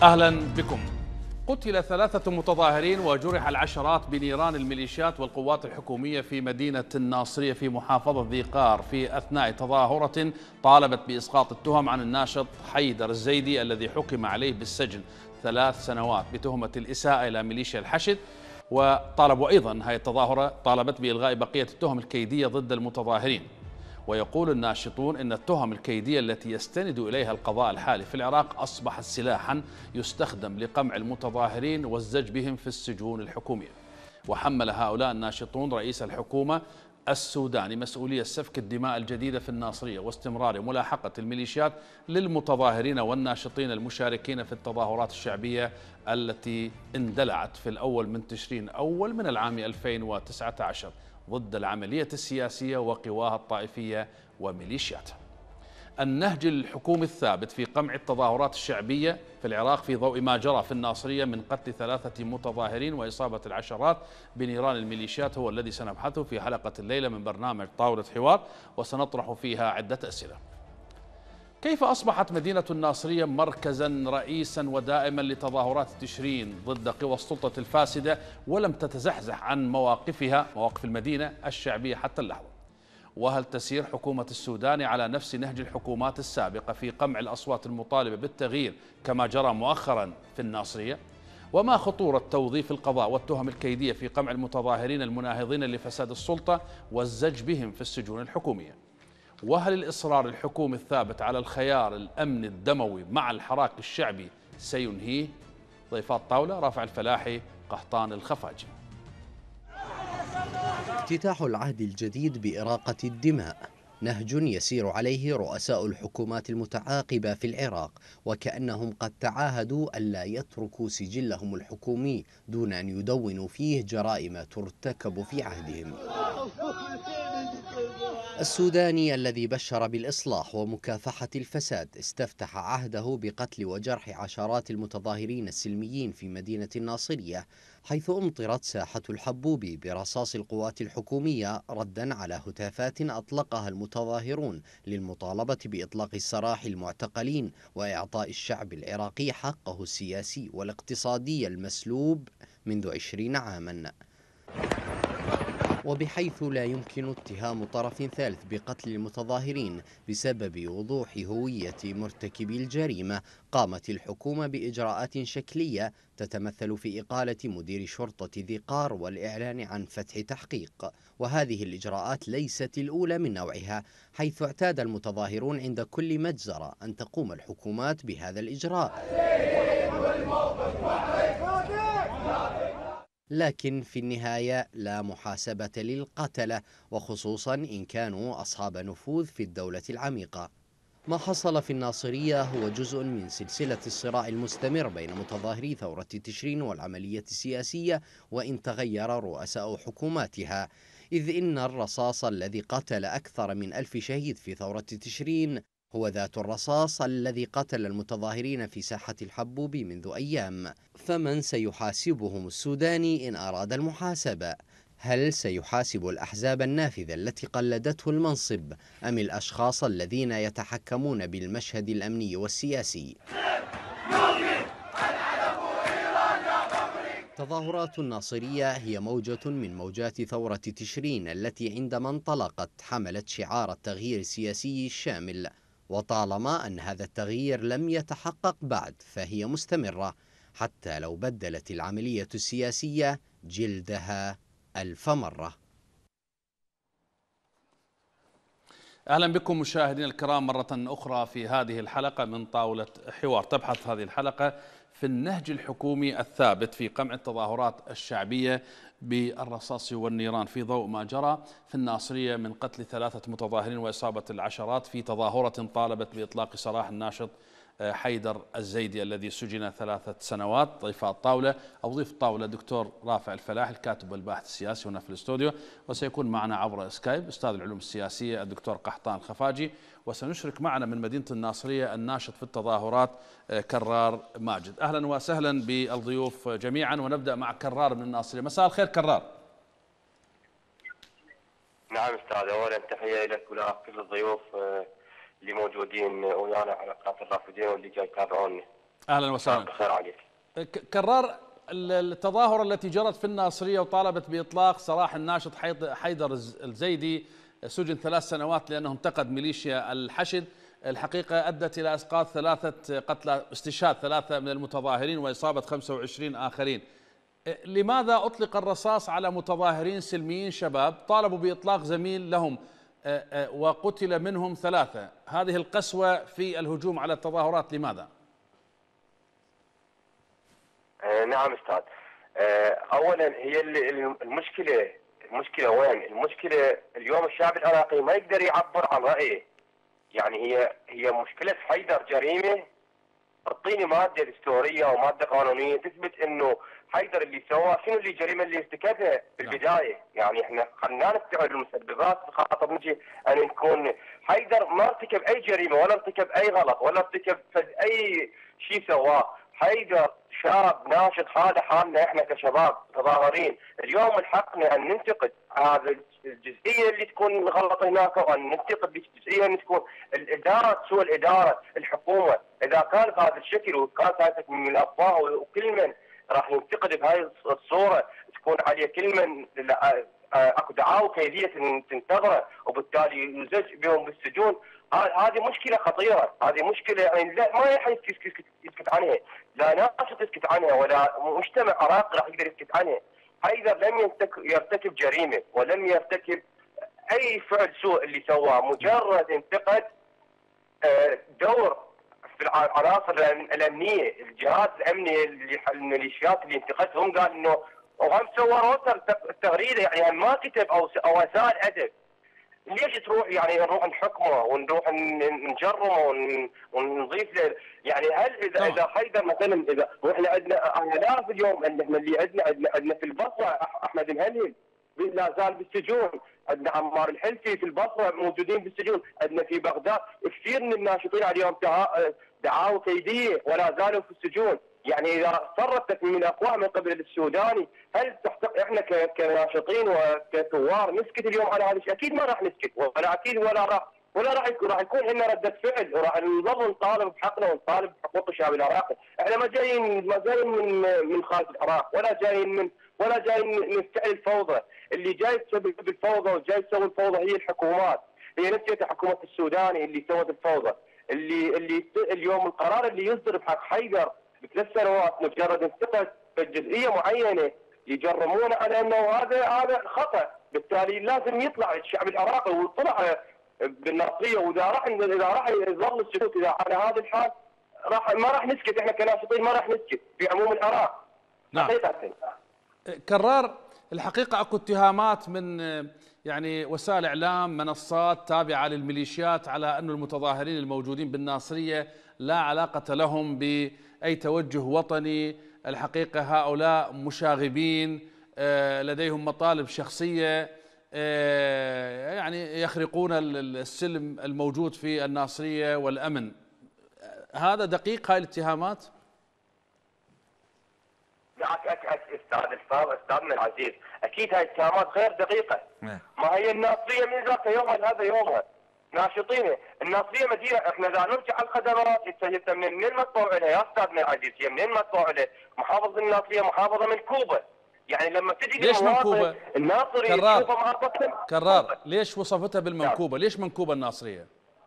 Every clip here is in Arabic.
أهلا بكم. قتل 3 متظاهرين وجرح العشرات بنيران الميليشيات والقوات الحكومية في مدينة الناصرية في محافظة ذي قار في أثناء تظاهرة طالبت بإسقاط التهم عن الناشط حيدر الزيدي الذي حكم عليه بالسجن 3 سنوات بتهمة الإساءة إلى ميليشيا الحشد. وطالبوا أيضا هذه التظاهرة طالبت بإلغاء بقية التهم الكيدية ضد المتظاهرين. ويقول الناشطون إن التهم الكيدية التي يستند إليها القضاء الحالي في العراق أصبحت سلاحا يستخدم لقمع المتظاهرين والزج بهم في السجون الحكومية. وحمل هؤلاء الناشطون رئيس الحكومة السوداني مسؤولية سفك الدماء الجديدة في الناصرية واستمرار ملاحقة الميليشيات للمتظاهرين والناشطين المشاركين في التظاهرات الشعبية التي اندلعت في الأول من تشرين أول من العام 2019 ضد العملية السياسية وقواها الطائفية وميليشياتها. النهج الحكومي الثابت في قمع التظاهرات الشعبية في العراق في ضوء ما جرى في الناصرية من قتل 3 متظاهرين وإصابة العشرات بنيران الميليشيات هو الذي سنبحثه في حلقة الليلة من برنامج طاولة حوار، وسنطرح فيها عدة أسئلة. كيف أصبحت مدينة الناصرية مركزا رئيسا ودائما لتظاهرات تشرين ضد قوى السلطة الفاسدة ولم تتزحزح عن مواقف المدينة الشعبية حتى اللحظة؟ وهل تسير حكومة السودان على نفس نهج الحكومات السابقة في قمع الأصوات المطالبة بالتغيير كما جرى مؤخرا في الناصرية؟ وما خطورة توظيف القضاء والتهم الكيدية في قمع المتظاهرين المناهضين لفساد السلطة والزج بهم في السجون الحكومية؟ وهل الإصرار الحكومي الثابت على الخيار الأمني الدموي مع الحراك الشعبي سينهيه؟ ضيفات طاولة: رافع الفلاحي، قحطان الخفاجي. افتتاح العهد الجديد بإراقة الدماء نهج يسير عليه رؤساء الحكومات المتعاقبة في العراق، وكأنهم قد تعاهدوا ألا يتركوا سجلهم الحكومي دون أن يدونوا فيه جرائم ترتكب في عهدهم. السوداني الذي بشر بالإصلاح ومكافحة الفساد استفتح عهده بقتل وجرح عشرات المتظاهرين السلميين في مدينة الناصرية، حيث أمطرت ساحة الحبوب برصاص القوات الحكومية ردا على هتافات أطلقها المتظاهرون للمطالبة بإطلاق السراح المعتقلين وإعطاء الشعب العراقي حقه السياسي والاقتصادي المسلوب منذ 20 عاما. وبحيث لا يمكن اتهام طرف ثالث بقتل المتظاهرين بسبب وضوح هوية مرتكبي الجريمة، قامت الحكومة بإجراءات شكلية تتمثل في إقالة مدير شرطة ذي قار والإعلان عن فتح تحقيق. وهذه الإجراءات ليست الأولى من نوعها، حيث اعتاد المتظاهرون عند كل مجزرة أن تقوم الحكومات بهذا الإجراء. لكن في النهاية لا محاسبة للقتلة، وخصوصا إن كانوا أصحاب نفوذ في الدولة العميقة. ما حصل في الناصرية هو جزء من سلسلة الصراع المستمر بين متظاهري ثورة تشرين والعملية السياسية، وإن تغير رؤساء حكوماتها، إذ إن الرصاص الذي قتل أكثر من 1000 شهيد في ثورة تشرين هو ذات الرصاص الذي قتل المتظاهرين في ساحة الحبوب منذ أيام. فمن سيحاسبهم السوداني إن أراد المحاسبة؟ هل سيحاسب الأحزاب النافذة التي قلدته المنصب، أم الأشخاص الذين يتحكمون بالمشهد الأمني والسياسي؟ تظاهرات الناصرية هي موجة من موجات ثورة تشرين التي عندما انطلقت حملت شعار التغيير السياسي الشامل، وطالما أن هذا التغيير لم يتحقق بعد فهي مستمرة حتى لو بدلت العملية السياسية جلدها 1000 مرة. أهلا بكم مشاهدينا الكرام مرة أخرى في هذه الحلقة من طاولة حوار. تبحث هذه الحلقة في النهج الحكومي الثابت في قمع التظاهرات الشعبية بالرصاص والنيران في ضوء ما جرى في الناصرية من قتل 3 متظاهرين وإصابة العشرات في تظاهرة طالبت بإطلاق سراح الناشط حيدر الزيدي الذي سجن 3 سنوات. ضيف الطاولة أو ضيف الطاولة دكتور رافع الفلاحي الكاتب والباحث السياسي هنا في الاستوديو، وسيكون معنا عبر سكايب أستاذ العلوم السياسية الدكتور قحطان الخفاجي، وسنشرك معنا من مدينة الناصرية الناشط في التظاهرات كرار ماجد. أهلا وسهلا بالضيوف جميعا، ونبدأ مع كرار من الناصرية. مساء الخير كرار. نعم استاذ، اولا تحيه لك ولكل الضيوف اللي موجودين ويانا على قناه الرافدين واللي جاي يتابعوني. أهلا وسهلا. بخير عليك. كرار التظاهرة التي جرت في الناصرية وطالبت بإطلاق سراح الناشط حيدر الزيدي، سجن 3 سنوات لأنه انتقد ميليشيا الحشد، الحقيقة أدت إلى إسقاط 3 قتلى، استشهاد 3 من المتظاهرين وإصابة 25 آخرين. لماذا أطلق الرصاص على متظاهرين سلميين شباب طالبوا بإطلاق زميل لهم وقتل منهم 3؟ هذه القسوة في الهجوم على التظاهرات لماذا؟ نعم أستاذ. أولا هي المشكلة وين؟ المشكلة اليوم الشعب العراقي ما يقدر يعبر عن رأيه. يعني هي مشكلة حيدر جريمة. اعطيني مادة دستورية ومادة قانونية تثبت انه حيدر اللي سواه شنو اللي الجريمة اللي ارتكبها في البداية. يعني احنا خلينا نستوعب المسببات خاطر نجي ان نكون حيدر ما ارتكب اي جريمة ولا ارتكب اي غلط ولا ارتكب اي شيء سواه. حيدر شاب ناشط، هذا حالنا احنا كشباب متظاهرين. اليوم من حقنا ان ننتقد هذا الجزئيه اللي تكون غلط هناك، وان ننتقد الجزئيه اللي تكون الاداره، سوء الاداره، الحكومه. اذا كان بهذا الشكل وكانت هذه من الافواه وكل من راح ينتقد بهاي الصوره تكون عليه كل من اكو دعاوى كيديه تنتظره وبالتالي يزج بهم بالسجون. هذه مشكله خطيره، هذه مشكله يعني لا ما راح يسكت عنها، لا ناشط يسكت عنها ولا مجتمع عراقي راح يقدر يسكت عنها. حيدر لم يرتكب جريمه ولم يرتكب اي فعل سوء اللي سواه، مجرد انتقد دور في العناصر الامنيه، الجهاز الامني الميليشيات اللي انتقدهم، قال انه وهم سوى روتر التغريده، يعني ما كتب او وسائل ادب. ليش تروح يعني نروح نحكمه ونروح نجرمه ونضيف له؟ يعني هل اذا حيدر مثلا، اذا واحنا عندنا الاف اليوم، احنا اللي عندنا في البصره احمد المهلهل لا زال بالسجون، عندنا عمار الحلفي في البصره موجودين بالسجون، عندنا في بغداد كثير من الناشطين اليوم دعاوى كيديه ولا زالوا في السجون. يعني اذا صرت من الاقوى من قبل السوداني، هل احنا كناشطين وكثوار نسكت اليوم على هذا الشيء؟ اكيد ما راح نسكت، ولا اكيد ولا راح يكون عندنا رده فعل، وراح نظل نطالب بحقنا ونطالب بحقوق الشعب العراقي. احنا ما جايين من خارج العراق، ولا جايين نفتعل الفوضى. اللي جاي تسبب الفوضى وجاي تسوي الفوضى هي الحكومات، هي نفسها حكومه السوداني اللي سوت الفوضى، اللي اليوم القرار اللي يصدر بحق حيدر ب3 سنوات مجرد انتقد جزئيه معينه يجرمونه على انه هذا خطا. بالتالي لازم يطلع الشعب العراقي ويطلع بالناصريه، واذا راح يظل السكوت اذا على هذا الحال ما راح نسكت. احنا كناشطين ما راح نسكت في عموم العراق. نعم. كرار، الحقيقه اكو اتهامات من يعني وسائل اعلام، منصات تابعه للميليشيات، على أن المتظاهرين الموجودين بالناصريه لا علاقه لهم بأي توجه وطني. الحقيقة هؤلاء مشاغبين، لديهم مطالب شخصية، يعني يخرقون السلم الموجود في الناصرية والأمن. هذا دقيق هاي الاتهامات؟ استاذنا العزيز، اكيد هاي الاتهامات غير دقيقة. ما هي الناصرية من ذاك يومها لهذا يومها ناشطين. الناصريه مدينه، احنا اذا نرجع على الخدمات منين مدفوع لها يا استاذنا العزيز؟ هي منين مدفوع لها؟ محافظه الناصريه محافظه من كوبا. يعني لما تجي ليش منكوبه؟ الناصري كرار ليش وصفتها بالمنكوبه؟ ليش منكوبه الناصريه؟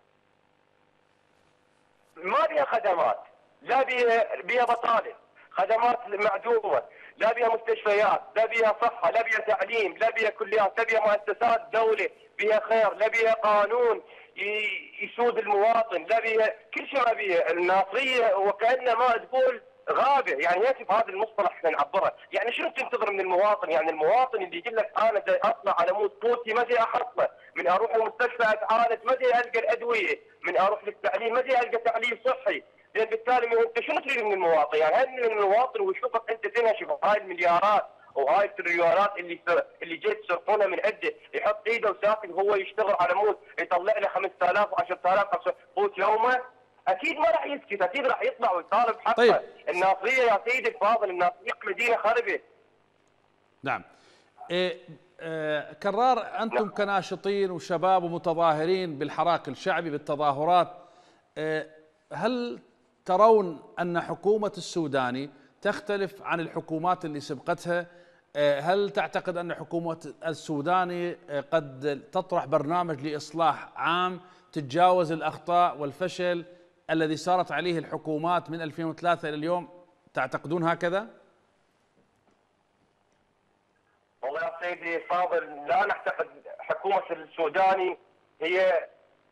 ما بيها خدمات، لا بيها بطاله، خدمات معدومه، لا بيها مستشفيات، لا بيها صحه، لا بيها تعليم، لا بيها كليات، لا بيها مؤسسات دوله بيها خير، لا بيها قانون يسود المواطن، لا بيها كل شيء. ما بيها الناصريه وكانها ما تقول غابه. يعني يجب هذا المصطلح احنا نعبره. يعني شنو تنتظر من المواطن؟ يعني المواطن اللي يقول لك انا جاي اطلع على مود قوتي ما جاي احصله، من اروح المستشفى اتعالج ما جاي القى الادويه، من اروح للتعليم ما جاي القى تعليم صحي. لان بالتالي انت شنو تريد من المواطن؟ يعني هل من المواطن ويشوفك انت تنهش بهاي المليارات وهاي التريليونات اللي جاي تسرقونها من عنده، يحط ايده وساكن هو يشتغل على مود يطلع له 5000 و10000 قوت يومه؟ اكيد ما راح يسكت، اكيد راح يطلع ويطالب حقه. طيب. الناصريه يا سيدي الفاضل، الناصريه مدينه خربه. نعم. كرار، انتم كناشطين وشباب ومتظاهرين بالحراك الشعبي بالتظاهرات، هل ترون أن حكومة السوداني تختلف عن الحكومات اللي سبقتها؟ هل تعتقد أن حكومة السوداني قد تطرح برنامج لإصلاح عام تتجاوز الأخطاء والفشل الذي سارت عليه الحكومات من 2003 إلى اليوم؟ تعتقدون هكذا؟ والله يا سيدي فاضل، لا نعتقد. حكومة السوداني هي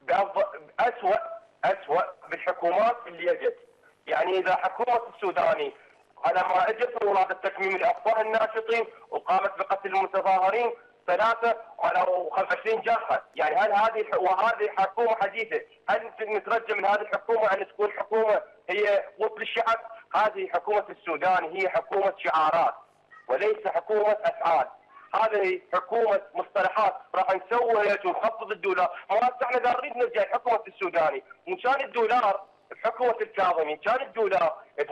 أسوأ بالحكومات اللي اجت. يعني اذا حكومة السوداني على ما اجت ولاده تكميم الاخطاء الناشطين وقامت بقتل المتظاهرين 23 جرحى، يعني هل هذه حكومة حديثة؟ هل نترجى من هذه الحكومة ان تكون حكومة هي قوت للشعب؟ هذه حكومة السوداني هي حكومة شعارات وليس حكومة افعال. هذه حكومة مصطلحات، راح نسوي ونخفض الدولار. ما احنا قاعدين نرجع حكومة السوداني، وان كان الدولار بحكومة الكاظمي كان الدولار ب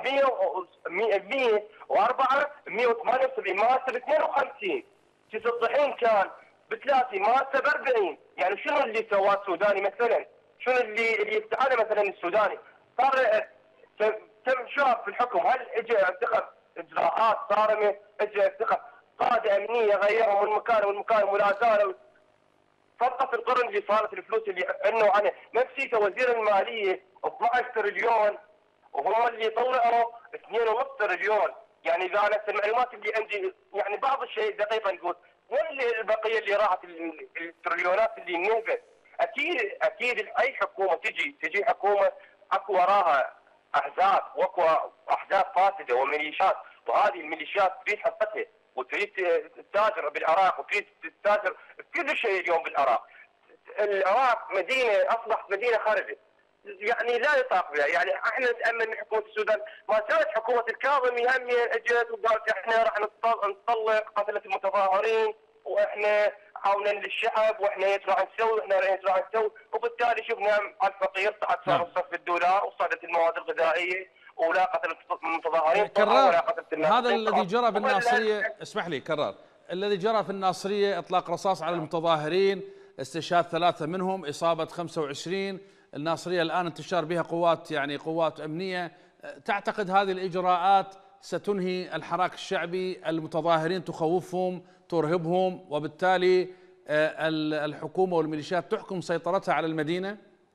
104 178 ما هسه ب 52. الطحين كان ب 30 ما هسه ب 40. يعني شنو اللي سواه السوداني مثلا؟ شنو اللي يفتعله مثلا السوداني؟ صار تم شهر في الحكم، هل اجى اتخذ اجراءات صارمه؟ اجى اتخذ قاده امنيه غيروا من مكان ولا زالوا صفقه القرن اللي صارت الفلوس اللي عنوا عنها نفسيته وزير الماليه 12 تريليون وهم اللي طلعوا 2.5 تريليون. يعني اذا انا المعلومات اللي عندي يعني بعض الشيء دقيقه نقول وين البقيه اللي راحت التريليونات اللي نهبت؟ اكيد اي حكومه تجي حكومه اكو وراها احزاب واكو احزاب فاسده وميليشيات، وهذه الميليشيات تريد حقتها وتريد تتاجر بالعراق وتريد تتاجر بكل شيء اليوم بالعراق. العراق اصبحت مدينه خربت، يعني لا يطاق بها. يعني احنا نتامل من حكومه السودان، ما كانت حكومه الكاظمي هم اجت وقالت احنا راح نطلق قتله المتظاهرين واحنا عونا للشعب واحنا ايش راح نسوي واحنا ايش راح نسوي، وبالتالي شفنا على الفقير صعد صار الصف الدولار وصعدت المواد الغذائيه ولا قتل المتظاهرين كرار. هذا الذي جرى بالناصريه، اسمح لي كرار، الذي جرى في الناصريه اطلاق رصاص على المتظاهرين، استشهاد 3 منهم، اصابه 25. الناصريه الان انتشار بها قوات امنيه. تعتقد هذه الاجراءات ستنهي الحراك الشعبي؟ المتظاهرين تخوفهم ترهبهم وبالتالي الحكومه والميليشيات تحكم سيطرتها على المدينه؟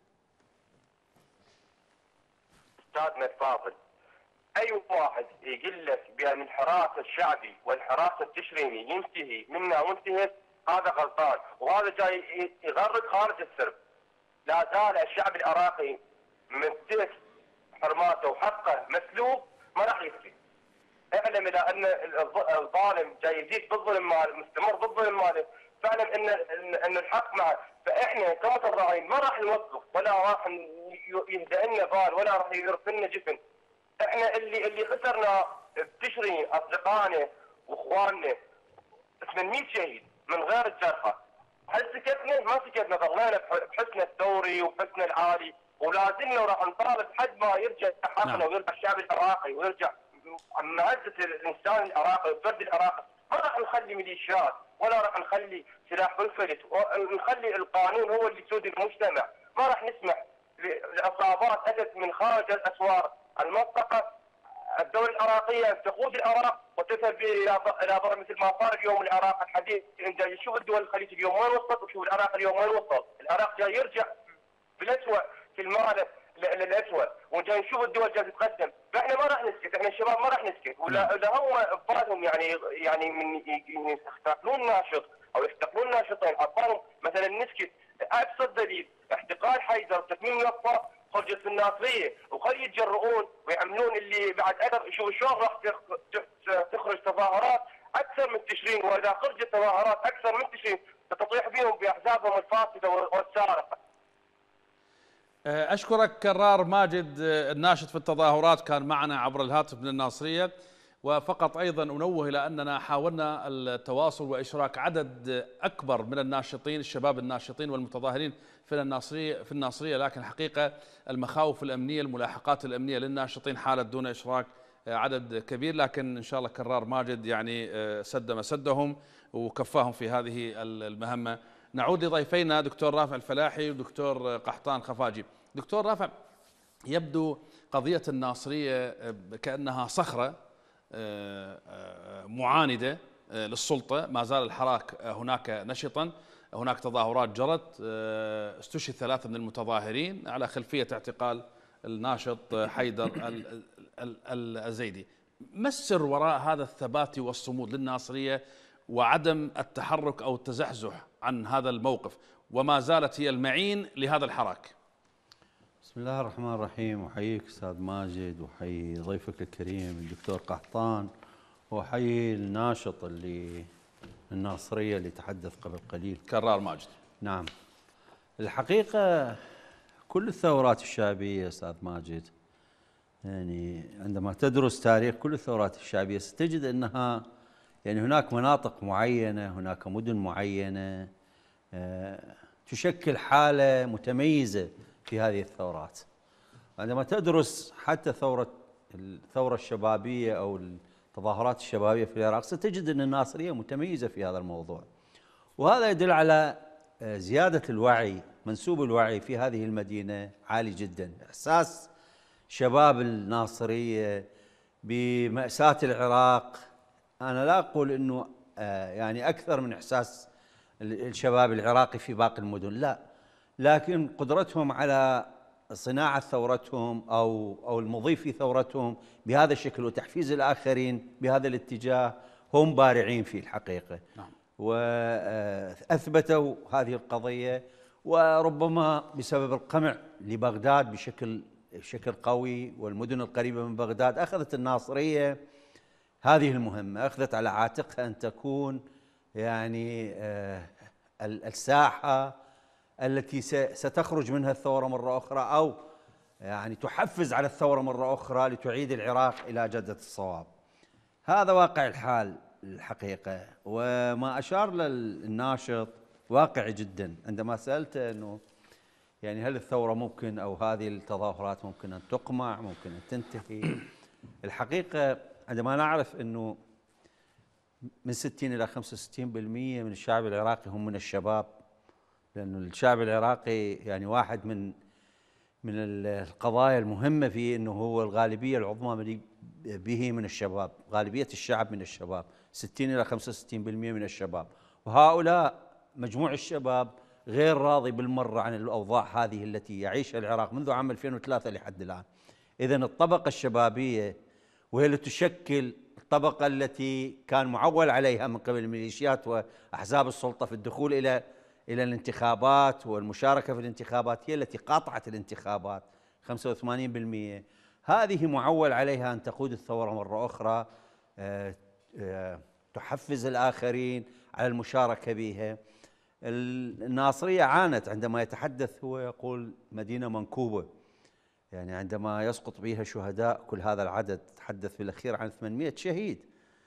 استاذنا الفاضل، اي واحد يقول لك بان الحراك الشعبي والحراك التشريني ينتهي منا وانتهت هذا غلطان، وهذا جاي يغرد خارج السرب. لا زال الشعب العراقي ممتلك حرماته وحقه مسلوب، ما راح يسكت. اعلم الى ان الظالم جاي يزيد بالظلم ماله، مستمر بالظلم ماله، فاعلم ان الحق معه. فاحنا كمتظاهرين ما راح نوقف ولا راح يهدأ لنا بال ولا راح يرف لنا جفن. احنا اللي خسرنا بتشرين اصدقائنا واخواننا 800 شهيد من غير الجرحى. هل سكتنا؟ ما سكتنا، ظلينا بحسنا الثوري وبحسنا العالي ولازلنا وراح نطالب حد ما يرجع حقنا ويرجع الشعب العراقي ويرجع معزة الانسان العراقي والفرد العراقي. ما راح نخلي ميليشيات ولا راح نخلي سلاح بالفلت، ونخلي القانون هو اللي يسود المجتمع. ما راح نسمح لعصابات اتت من خارج الاسوار المنطقه. الدوله العراقيه تقود العراق وتذهب الى بر مثل ما صار اليوم العراق الحديث. انت شوف الدول الخليج اليوم وين وصلت وشوف العراق اليوم وين وصل. العراق جاي يرجع بالاسوء في المال للاسوء، وجاي نشوف الدول جاي تتقدم. فاحنا ما راح نسكت، احنا الشباب ما راح نسكت. ولا هم ببالهم يعني من يختقلون ناشط او يختقلون ناشطين عبالهم مثلا نسكت. ابسط دليل احتقال حيدر وتكميم الأخطاء خرجت في الناصريه، وخلي يتجرؤون ويعملون اللي بعد اكثر. شوف شلون راح تخرج تظاهرات اكثر من تشرين، واذا خرجت تظاهرات اكثر من تشرين ستطيح بهم باحزابهم الفاسده والسارقه. أشكرك كرار ماجد الناشط في التظاهرات، كان معنا عبر الهاتف من الناصرية. وفقط أيضا أنوه إلى أننا حاولنا التواصل وإشراك عدد أكبر من الناشطين، الشباب الناشطين والمتظاهرين في الناصرية، لكن حقيقة المخاوف الأمنية الملاحقات الأمنية للناشطين حالت دون إشراك عدد كبير. لكن إن شاء الله كرار ماجد يعني سد مسدهم وكفاهم في هذه المهمة. نعود لضيفينا دكتور رافع الفلاحي ودكتور قحطان خفاجي. دكتور رافع، يبدو قضية الناصرية كأنها صخرة معاندة للسلطة، ما زال الحراك هناك نشطا، هناك تظاهرات جرت، استشهد 3 من المتظاهرين على خلفية اعتقال الناشط حيدر الزيدي. ما السر وراء هذا الثبات والصمود للناصرية وعدم التحرك أو التزحزح عن هذا الموقف، وما زالت هي المعين لهذا الحراك؟ بسم الله الرحمن الرحيم. أحييك أستاذ ماجد، وأحيي ضيفك الكريم الدكتور قحطان، وأحيي الناشط اللي الناصرية اللي تحدث قبل قليل كرار ماجد. نعم، الحقيقة كل الثورات الشعبية أستاذ ماجد، يعني عندما تدرس تاريخ كل الثورات الشعبية ستجد أنها يعني هناك مناطق معينة، هناك مدن معينة تشكل حالة متميزة في هذه الثورات. عندما تدرس حتى الثورة الشبابية أو التظاهرات الشبابية في العراق ستجد أن الناصرية متميزة في هذا الموضوع، وهذا يدل على زيادة الوعي، منسوب الوعي في هذه المدينة عالي جدا. إحساس شباب الناصرية بمأساة العراق أنا لا أقول أنه يعني أكثر من إحساس الشباب العراقي في باقي المدن، لا، لكن قدرتهم على صناعة ثورتهم أو المضي في ثورتهم بهذا الشكل وتحفيز الآخرين بهذا الاتجاه هم بارعين في الحقيقة. نعم. وأثبتوا هذه القضية، وربما بسبب القمع لبغداد بشكل قوي والمدن القريبة من بغداد أخذت الناصرية هذه المهمة، أخذت على عاتقها أن تكون يعني الساحة التي ستخرج منها الثورة مرة أخرى، أو يعني تحفز على الثورة مرة أخرى لتعيد العراق إلى جدة الصواب. هذا واقع الحال الحقيقة، وما أشار للناشط واقعي جدا عندما سألته أنه يعني هل الثورة ممكن أو هذه التظاهرات ممكن أن تقمع، ممكن أن تنتهي. الحقيقة عندما نعرف أنه من 60 إلى 65% من الشعب العراقي هم من الشباب، لأن الشعب العراقي يعني واحد من القضايا المهمة فيه أنه هو الغالبية العظمى به من الشباب، غالبية الشعب من الشباب، 60 إلى 65% من الشباب، وهؤلاء مجموع الشباب غير راضي بالمرة عن الأوضاع هذه التي يعيشها العراق منذ عام 2003 لحد الآن. إذن الطبقة الشبابية وهي التي تشكل الطبقة التي كان معول عليها من قبل الميليشيات وأحزاب السلطة في الدخول إلى الانتخابات والمشاركة في الانتخابات، هي التي قاطعت الانتخابات 85%، هذه معول عليها أن تقود الثورة مرة أخرى، تحفز الآخرين على المشاركة بها. الناصرية عانت، عندما يتحدث هو يقول مدينة منكوبة، يعني عندما يسقط بها شهداء كل هذا العدد، تحدث بالأخير عن 800 شهيد.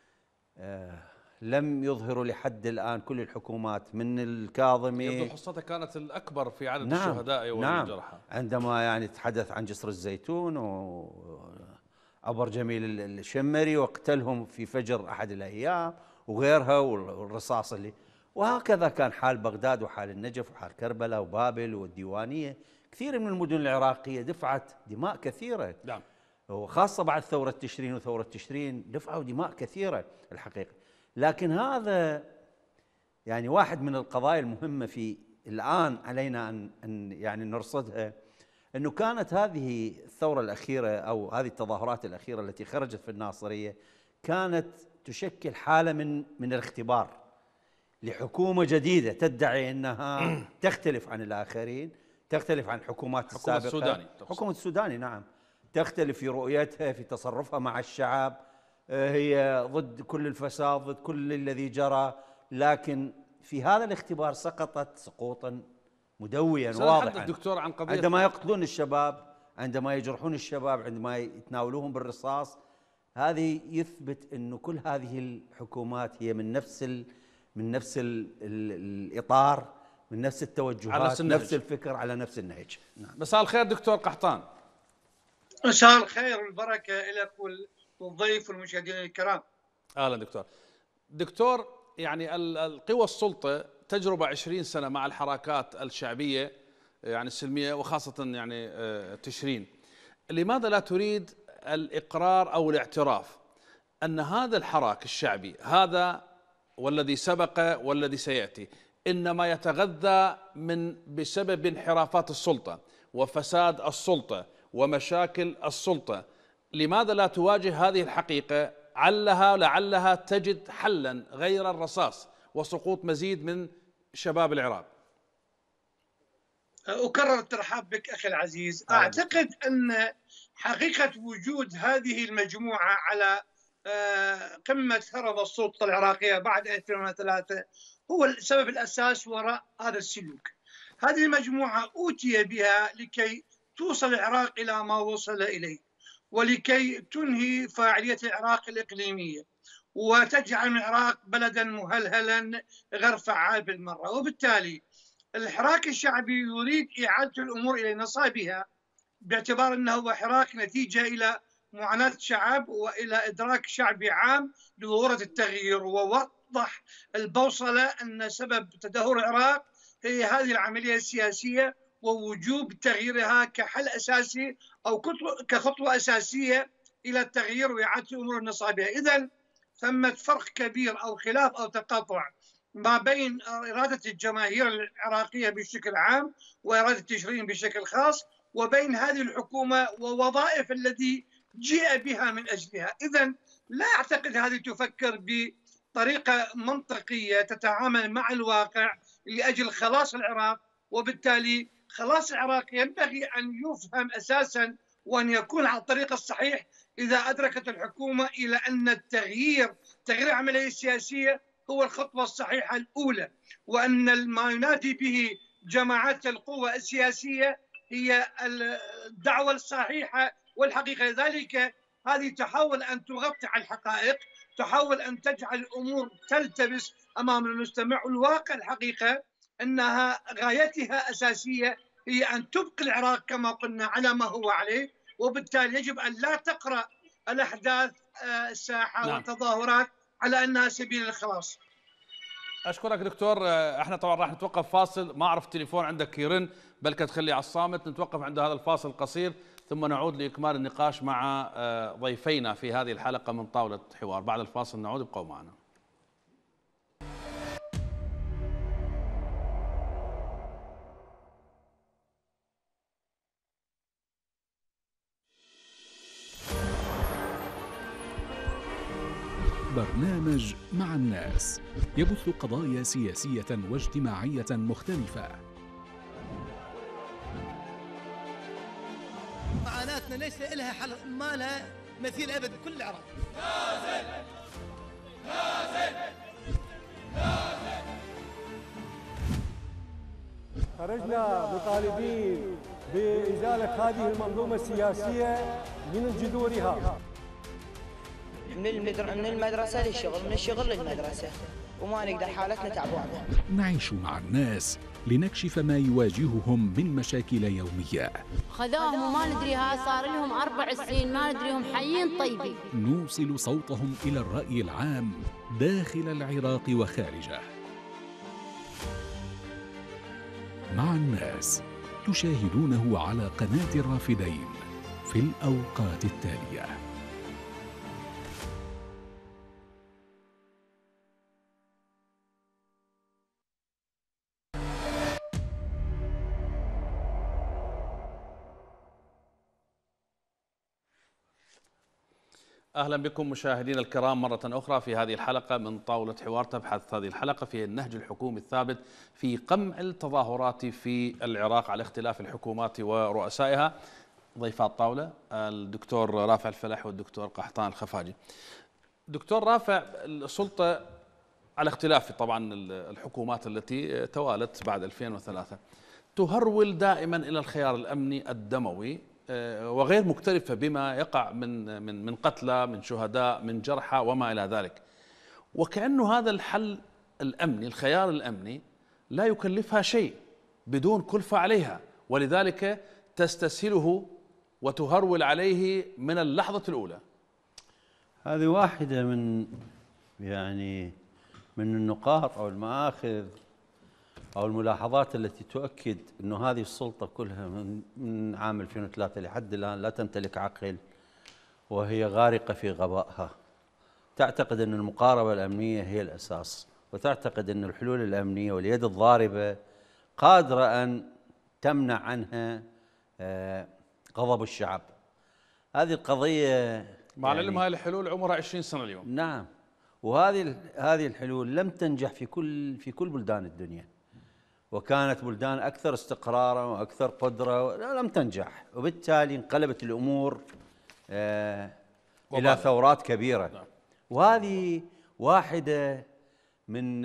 لم يظهروا لحد الآن كل الحكومات من الكاظمي، يبدو حصتها كانت الأكبر في عدد نعم الشهداء والجرحى. نعم، عندما يعني تحدث عن جسر الزيتون وعبر جميل الشمري وقتلهم في فجر أحد الأيام وغيرها، والرصاص اللي، وهكذا كان حال بغداد وحال النجف وحال كربلاء وبابل والديوانية. كثير من المدن العراقية دفعت دماء كثيرة، نعم، وخاصة بعد ثورة تشرين وثورة تشرين دفعوا دماء كثيرة الحقيقة. لكن هذا يعني واحد من القضايا المهمة في الآن علينا أن يعني نرصدها، أنه كانت هذه الثورة الأخيرة أو هذه التظاهرات الأخيرة التي خرجت في الناصرية كانت تشكل حالة من الاختبار لحكومة جديدة تدعي أنها تختلف عن الآخرين، تختلف عن حكومات السابقة. حكومة السوداني نعم، تختلف في رؤيتها، في تصرفها مع الشعب، هي ضد كل الفساد، ضد كل الذي جرى، لكن في هذا الاختبار سقطت سقوطا مدويا واضحا. الدكتور عن قضية عندما يقتلون الشباب، عندما يجرحون الشباب، عندما يتناولوهم بالرصاص، هذه يثبت أنه كل هذه الحكومات هي من نفس الإطار، من نفس التوجهات، نفس الفكر، على نفس النهج. نعم. مساء الخير دكتور قحطان. مساء الخير والبركة لك والضيف والمشاهدين الكرام. أهلا دكتور، يعني القوى السلطة تجربة 20 سنة مع الحركات الشعبية يعني السلمية، وخاصة يعني تشرين. لماذا لا تريد الإقرار أو الاعتراف أن هذا الحراك الشعبي هذا والذي سبق والذي سيأتي إنما يتغذى بسبب انحرافات السلطة وفساد السلطة ومشاكل السلطة؟ لماذا لا تواجه هذه الحقيقة لعلها تجد حلا غير الرصاص وسقوط مزيد من شباب العراق؟ أكرر الترحاب بك أخي العزيز. أعتقد أن حقيقة وجود هذه المجموعة على قمة هرم السلطة العراقية بعد 2003 هو السبب الأساس وراء هذا السلوك. هذه المجموعة أوتي بها لكي توصل العراق إلى ما وصل إليه، ولكي تنهي فاعلية العراق الإقليمية وتجعل العراق بلدا مهلهلا غير فعال بالمرة. وبالتالي الحراك الشعبي يريد إعادة الأمور إلى نصابها، باعتبار أنه هو حراك نتيجة إلى معاناة شعب وإلى إدراك شعبي عام لضرورة التغيير، ووضح البوصلة أن سبب تدهور العراق هي هذه العملية السياسية ووجوب تغييرها كحل أساسي أو كخطوة أساسية إلى التغيير وإعادة الأمور لنصابها. إذن ثمة فرق كبير أو خلاف أو تقاطع ما بين إرادة الجماهير العراقية بشكل عام وإرادة التشرين بشكل خاص، وبين هذه الحكومة ووظائف التي جيء بها من أجلها. إذن لا أعتقد هذه تفكر بطريقة منطقية تتعامل مع الواقع لأجل خلاص العراق، وبالتالي خلاص العراق ينبغي أن يفهم أساسا وأن يكون على الطريق الصحيح إذا أدركت الحكومة إلى أن تغيير العملية السياسية هو الخطوة الصحيحة الأولى، وأن ما ينادي به جماعات القوى السياسية هي الدعوة الصحيحة والحقيقة. لذلك هذه تحاول أن تغطي على الحقائق، تحاول أن تجعل الأمور تلتبس أمام المستمع، والواقع الحقيقة أنها غايتها أساسية هي أن تبقي العراق كما قلنا على ما هو عليه، وبالتالي يجب أن لا تقرأ الأحداث الساحة والتظاهرات على أنها سبيل الخلاص. أشكرك دكتور. احنا طبعا راح نتوقف فاصل، ما أعرف التليفون عندك يرن بل تخلي على الصامت، نتوقف عند هذا الفاصل القصير ثم نعود لإكمال النقاش مع ضيفينا في هذه الحلقة من طاولة حوار. بعد الفاصل نعود، ابقوا معنا. برنامج مع الناس يبث قضايا سياسية واجتماعية مختلفة. معاناتنا ليس لها حل، ما لها مثيل أبد بكل العراق. خرجنا مطالبين بإزالة هذه المنظومة السياسية من جذورها. من المدرسة للشغل، من الشغل للمدرسة، وما نقدر، حالتنا تعبانة. نعيش مع الناس لنكشف ما يواجههم من مشاكل يومية. خذوهم وما ندريها، صار لهم 4 سنين ما ندريهم حيين طيبين. نوصل صوتهم إلى الرأي العام داخل العراق وخارجه. مع الناس تشاهدونه على قناة الرافدين في الأوقات التالية. أهلا بكم مشاهدينا الكرام مرة أخرى في هذه الحلقة من طاولة حوار. تبحث هذه الحلقة في النهج الحكومي الثابت في قمع التظاهرات في العراق على اختلاف الحكومات ورؤسائها. ضيفا الطاولة الدكتور رافع الفلح والدكتور قحطان الخفاجي. دكتور رافع، السلطة على اختلاف طبعا الحكومات التي توالت بعد 2003 تهرول دائما إلى الخيار الأمني الدموي وغير مكترثة بما يقع من قتلى، من شهداء، من جرحى وما إلى ذلك، وكأنه هذا الحل الأمني، الخيار الأمني، لا يكلفها شيء، بدون كلفة عليها، ولذلك تستسهله وتهرول عليه من اللحظة الأولى. هذه واحدة من النقاط أو المآخذ أو الملاحظات التي تؤكد أنه هذه السلطة كلها من عام 2003 لحد الآن لا تمتلك عقل، وهي غارقة في غبائها. تعتقد أن المقاربة الأمنية هي الأساس، وتعتقد أن الحلول الأمنية واليد الضاربة قادرة أن تمنع عنها غضب الشعب. هذه القضية مع العلم هاي الحلول عمرها 20 سنة اليوم. نعم، وهذه الحلول لم تنجح في كل بلدان الدنيا، وكانت بلدان أكثر استقرارا وأكثر قدرة لم تنجح، وبالتالي انقلبت الأمور إلى ثورات كبيرة. نعم. وهذه واحدة من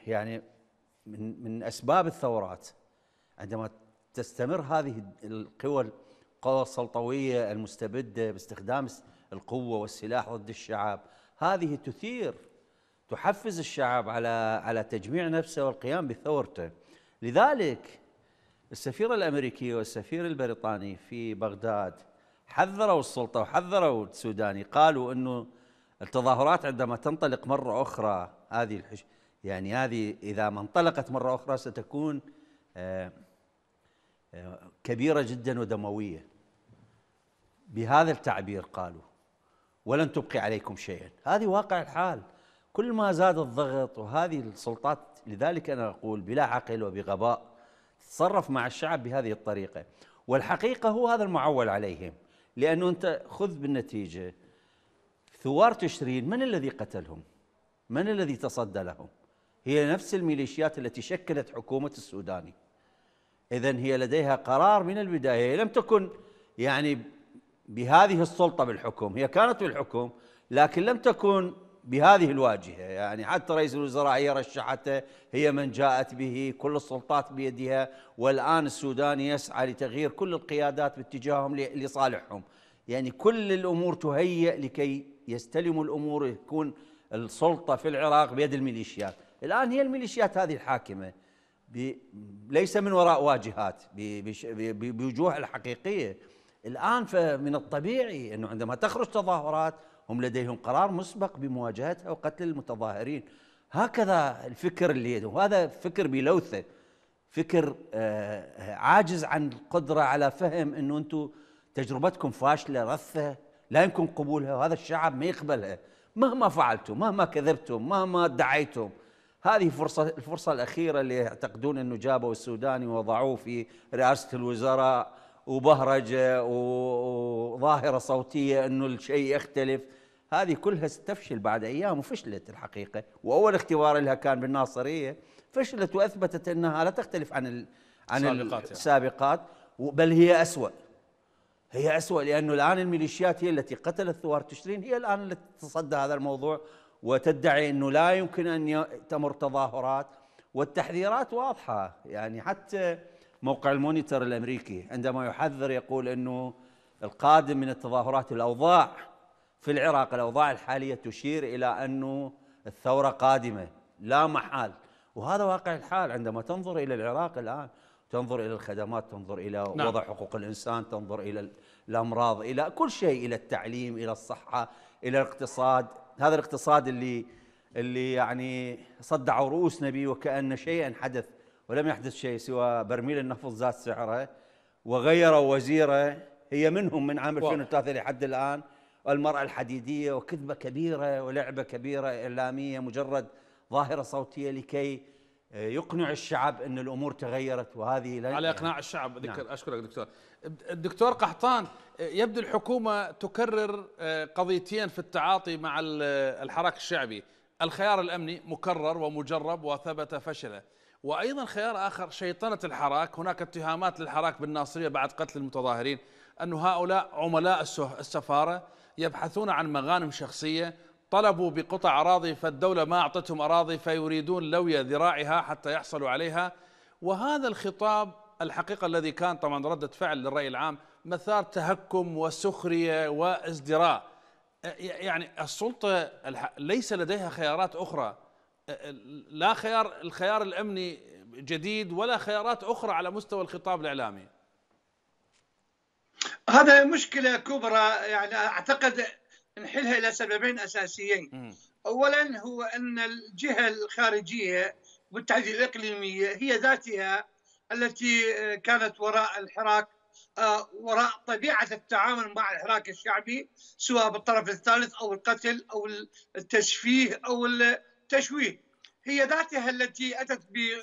من أسباب الثورات. عندما تستمر هذه القوى السلطوية المستبدة باستخدام القوة والسلاح ضد الشعب، هذه تحفز الشعب على تجميع نفسه والقيام بثورته. لذلك السفير الأمريكي والسفير البريطاني في بغداد حذروا السلطة وحذروا السوداني، قالوا أنه التظاهرات عندما تنطلق مرة أخرى هذه إذا ما انطلقت مرة أخرى ستكون كبيرة جدا ودموية، بهذا التعبير قالوا، ولن تبقي عليكم شيئا. هذه واقع الحال. كل ما زاد الضغط وهذه السلطات، لذلك أنا أقول بلا عقل وبغباء تتصرف مع الشعب بهذه الطريقة. والحقيقة هو هذا المعول عليهم، لأنه أنت خذ بالنتيجة ثوار تشرين، من الذي قتلهم؟ من الذي تصدى لهم؟ هي نفس الميليشيات التي شكلت حكومة السوداني. إذن هي لديها قرار من البداية. هي لم تكن بهذه السلطة بالحكم، هي كانت بالحكم لكن لم تكن بهذه الواجهة. حتى رئيس الوزراء هي رشحته، هي من جاءت به، كل السلطات بيدها، والآن السوداني يسعى لتغيير كل القيادات باتجاههم لصالحهم. كل الأمور تهيئ لكي يستلموا الأمور، يكون السلطة في العراق بيد الميليشيات. الآن هي الميليشيات هذه الحاكمة، ليس من وراء واجهات، بوجوه الحقيقية. الآن فمن الطبيعي أنه عندما تخرج تظاهرات هم لديهم قرار مسبق بمواجهتها وقتل المتظاهرين. هكذا الفكر وهذا فكر بلوثة، فكر عاجز عن القدرة على فهم أنه أنتم تجربتكم فاشلة رثة لا يمكن قبولها، وهذا الشعب ما يقبلها مهما فعلتم، مهما كذبتم، مهما ادعيتم. هذه الفرصة الأخيرة اللي يعتقدون أنه جابوا السوداني ووضعوه في رئاسة الوزراء وبهرجة وظاهرة صوتية أنه الشيء يختلف، هذه كلها ستفشل بعد أيام، وفشلت الحقيقة. وأول اختبار لها كان بالناصرية، فشلت وأثبتت أنها لا تختلف عن السابقات، بل هي أسوأ. هي أسوأ لأنه الآن الميليشيات هي التي قتلت ثوار تشرين، هي الآن التي تتصدى هذا الموضوع وتدعي أنه لا يمكن أن تمر تظاهرات. والتحذيرات واضحة، حتى موقع المونيتور الأمريكي عندما يحذر يقول أنه القادم من التظاهرات، الأوضاع في العراق، الأوضاع الحالية تشير إلى أنه الثورة قادمة لا محال. وهذا واقع الحال. عندما تنظر إلى العراق الآن، تنظر إلى الخدمات، تنظر إلى وضع حقوق الإنسان، تنظر إلى الأمراض، إلى كل شيء، إلى التعليم، إلى الصحة، إلى الاقتصاد. هذا الاقتصاد اللي صدعوا رؤوسنا به وكأن شيئا حدث، ولم يحدث شيء سوى برميل النفط زاد سعره وغيروا وزيره، هي منهم من عام 2003 لحد الآن، والمرأة الحديدية، وكذبة كبيرة ولعبة كبيرة إعلامية، مجرد ظاهرة صوتية لكي يقنع الشعب أن الأمور تغيرت. وهذه على إقناع الشعب. نعم. أشكرك دكتور. الدكتور قحطان، يبدو الحكومة تكرر قضيتين في التعاطي مع الحراك الشعبي: الخيار الأمني مكرر ومجرب وثبت فشله، وأيضا خيار آخر شيطنة الحراك. هناك اتهامات للحراك بالناصرية بعد قتل المتظاهرين أن هؤلاء عملاء السفارة يبحثون عن مغانم شخصية، طلبوا بقطع أراضي فالدولة ما أعطتهم أراضي فيريدون لوي ذراعها حتى يحصلوا عليها. وهذا الخطاب الحقيقة الذي كان طبعا ردة فعل للرأي العام مثار تهكم وسخرية وازدراء. السلطة ليس لديها خيارات أخرى، لا الخيار الأمني جديد ولا خيارات أخرى على مستوى الخطاب الإعلامي. هذا مشكلة كبرى، أعتقد نحلها إلى سببين أساسيين. أولا هو أن الجهة الخارجية والتهديد الإقليمية هي ذاتها التي كانت وراء الحراك، وراء طبيعة التعامل مع الحراك الشعبي، سواء بالطرف الثالث أو القتل أو التسفيه أو التشويه. هي ذاتها التي أتت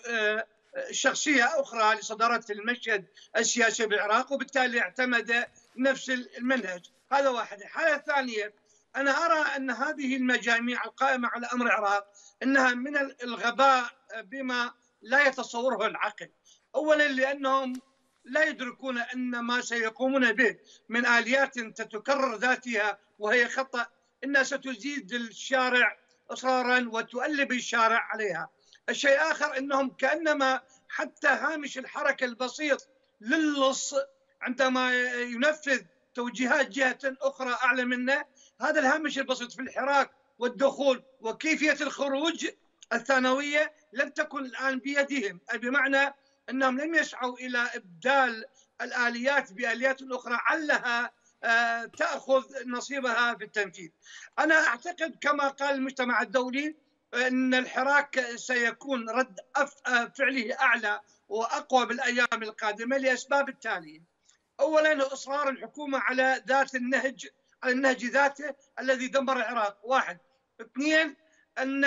بشخصية أخرى لصدارة المشهد السياسي بالعراق، وبالتالي اعتمد نفس المنهج. هذا واحد. الحالة الثانية، أنا أرى أن هذه المجاميع القائمة على أمر العراق إنها من الغباء بما لا يتصوره العقل. أولا لأنهم لا يدركون أن ما سيقومون به من آليات تتكرر ذاتها وهي خطأ، إنها ستزيد الشارع إصرارا وتؤلب الشارع عليها. الشيء الآخر أنهم كأنما حتى هامش الحركة البسيط للص عندما ينفذ توجيهات جهة أخرى أعلى منه، هذا الهامش البسيط في الحراك والدخول وكيفية الخروج الثانوية لم تكن الآن بيدهم، أي بمعنى أنهم لم يسعوا إلى إبدال الآليات بآليات أخرى علها تأخذ نصيبها في التنفيذ. أنا أعتقد كما قال المجتمع الدولي أن الحراك سيكون رد فعله أعلى وأقوى بالأيام القادمة لأسباب التالية. أولا إصرار الحكومة على ذات النهج، على النهج ذاته الذي دمر العراق، واحد. اثنين، أن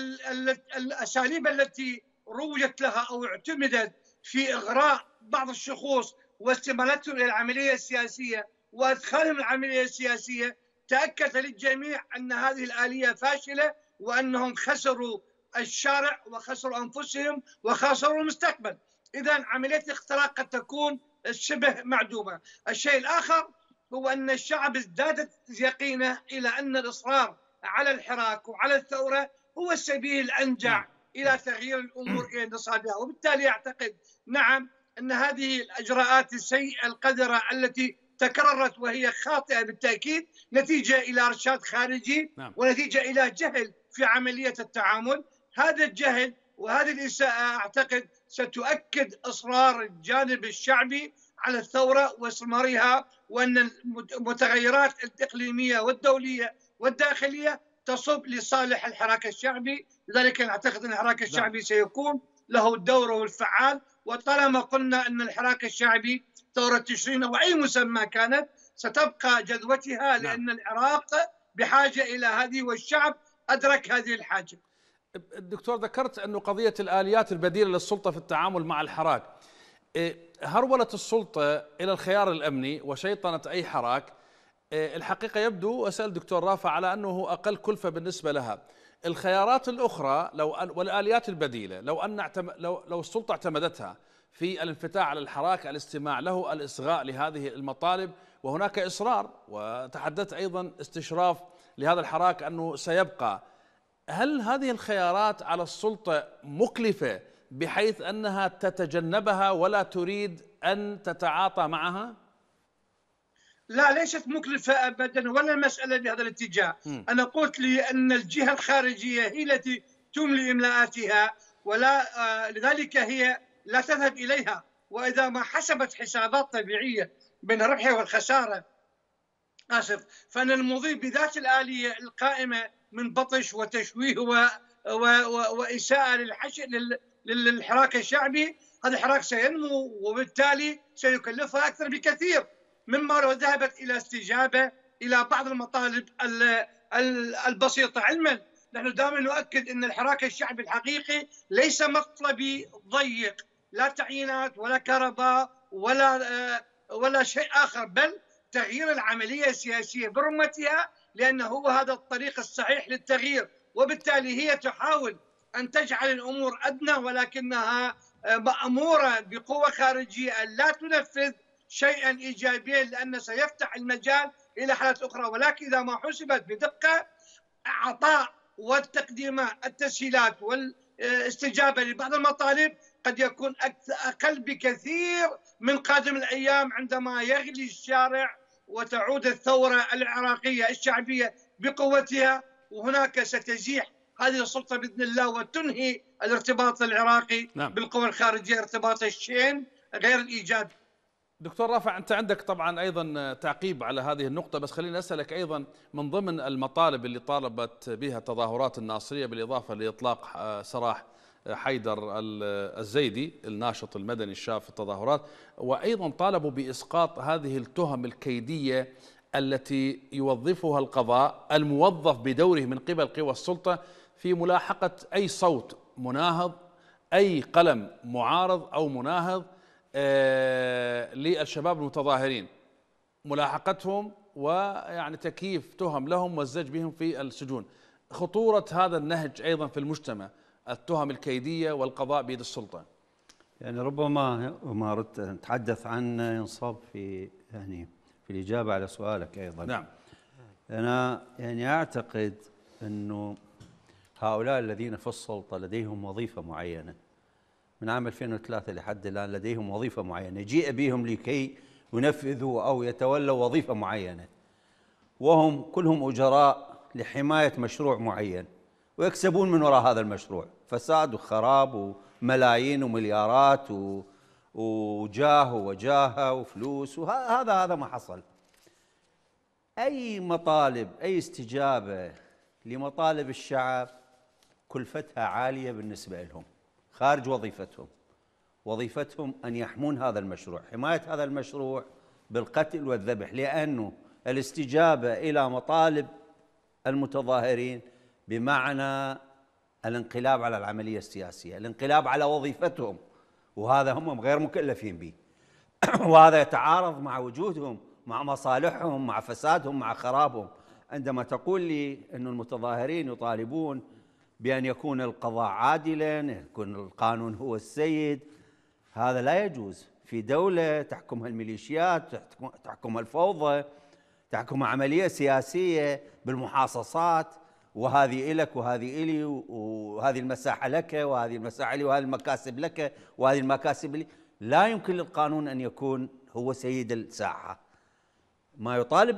الأساليب التي روجت لها أو اعتمدت في إغراء بعض الشخوص واستمالتهم إلى العملية السياسية وإدخالهم العملية السياسية، تأكد للجميع أن هذه الآلية فاشلة وأنهم خسروا الشارع وخسروا أنفسهم وخسروا المستقبل. إذن عملية الاختراق قد تكون شبه معدومة. الشيء الآخر هو أن الشعب ازدادت يقينه إلى أن الإصرار على الحراك وعلى الثورة هو السبيل الأنجع إلى تغيير الأمور إلى نصابها، وبالتالي أعتقد نعم أن هذه الإجراءات السيئة القذرة التي تكررت وهي خاطئة بالتأكيد نتيجة إلى إرشاد خارجي ونتيجة إلى جهل في عملية التعامل. هذا الجهل وهذه الإساءة أعتقد ستؤكد إصرار الجانب الشعبي على الثورة واستمرارها، وأن المتغيرات الإقليمية والدولية والداخلية تصب لصالح الحراك الشعبي. لذلك أعتقد أن الحراك الشعبي سيكون له دوره الفعال، وطالما قلنا أن الحراك الشعبي ثورة تشرين أو أي مسمى كانت ستبقى جذوتها، لأن العراق بحاجة إلى هذه والشعب أدرك هذه الحاجة. الدكتور ذكرت أنه قضية الآليات البديلة للسلطة في التعامل مع الحراك، هرولة السلطة إلى الخيار الأمني وشيطنة أي حراك، الحقيقة يبدو، أسأل دكتور رافع، على أنه أقل كلفة بالنسبة لها. الخيارات الأخرى والآليات البديلة لو السلطة اعتمدتها في الانفتاح على الحراك، الاستماع له، الإصغاء لهذه المطالب، وهناك إصرار وتحدثت أيضا استشراف لهذا الحراك أنه سيبقى، هل هذه الخيارات على السلطة مكلفة بحيث أنها تتجنبها ولا تريد أن تتعاطى معها؟ لا، ليست مكلفة أبدا ولا المسألة بهذا الاتجاه. أنا قلت لي أن الجهة الخارجية هي التي تملي إملاءاتها، ولا لذلك هي لا تذهب إليها. وإذا ما حسبت حسابات طبيعية بين الربح والخسارة فإن المضي بذات الآلية القائمة من بطش وتشويه وإساءة للحراك الشعبي، هذا الحراك سينمو وبالتالي سيكلفها أكثر بكثير مما لو ذهبت إلى استجابة إلى بعض المطالب البسيطة. علما نحن دائما نؤكد أن الحراك الشعبي الحقيقي ليس مطلبي ضيق، لا تعيينات ولا كهرباء ولا شيء آخر، بل تغيير العملية السياسية برمتها، لأنه هو هذا الطريق الصحيح للتغيير. وبالتالي هي تحاول أن تجعل الأمور أدنى، ولكنها مأمورة بقوة خارجية أن لا تنفذ شيئا إيجابيا، لأنه سيفتح المجال إلى حالات أخرى. ولكن إذا ما حسبت بدقة، عطاء والتقديمات، التسهيلات والاستجابة لبعض المطالب قد يكون أقل بكثير من قادم الأيام عندما يغلي الشارع وتعود الثورة العراقية الشعبية بقوتها، وهناك ستزيح هذه السلطة بإذن الله وتنهي الارتباط العراقي بالقوى الخارجية، ارتباط الشين غير الإيجابي. دكتور رافع، أنت عندك طبعا أيضا تعقيب على هذه النقطة، بس خليني أسألك أيضا من ضمن المطالب اللي طالبت بها تظاهرات الناصرية بالإضافة لإطلاق سراح حيدر الزيدي الناشط المدني الشاب في التظاهرات، وأيضا طالبوا بإسقاط هذه التهم الكيدية التي يوظفها القضاء الموظف بدوره من قبل قوى السلطة في ملاحقة أي صوت مناهض، أي قلم معارض أو مناهض للشباب المتظاهرين، ملاحقتهم ويعني تكييف تهم لهم والزج بهم في السجون. خطورة هذا النهج أيضا في المجتمع، التهم الكيدية والقضاء بيد السلطة. يعني ربما ما أردت أن أتحدث عنه ينصب في في الإجابة على سؤالك أيضا. نعم. أنا يعني أعتقد أنه هؤلاء الذين في السلطة لديهم وظيفة معينة من عام 2003 لحد الآن، لديهم وظيفة معينة جيء بهم لكي ينفذوا أو يتولوا وظيفة معينة، وهم كلهم أجراء لحماية مشروع معين ويكسبون من وراء هذا المشروع فساد وخراب وملايين ومليارات وجاه ووجاهة وفلوس، وهذا ما حصل. أي مطالب، أي استجابة لمطالب الشعب كلفتها عالية بالنسبة لهم خارج وظيفتهم. وظيفتهم أن يحمون هذا المشروع، حماية هذا المشروع بالقتل والذبح، لأنه الاستجابة إلى مطالب المتظاهرين بمعنى الانقلاب على العملية السياسية، الانقلاب على وظيفتهم، وهذا هم غير مكلفين به. وهذا يتعارض مع وجودهم، مع مصالحهم، مع فسادهم، مع خرابهم. عندما تقول لي أن المتظاهرين يطالبون بأن يكون القضاء عادلا، يكون القانون هو السيد، هذا لا يجوز في دولة تحكمها الميليشيات، تحكمها الفوضى، تحكمها عملية سياسية بالمحاصصات، وهذه إلك وهذه إلي وهذه المساحة لك وهذه المساحة لي وهذه المكاسب لك وهذه المكاسب لي. لا يمكن للقانون أن يكون هو سيد الساحة. ما يطالب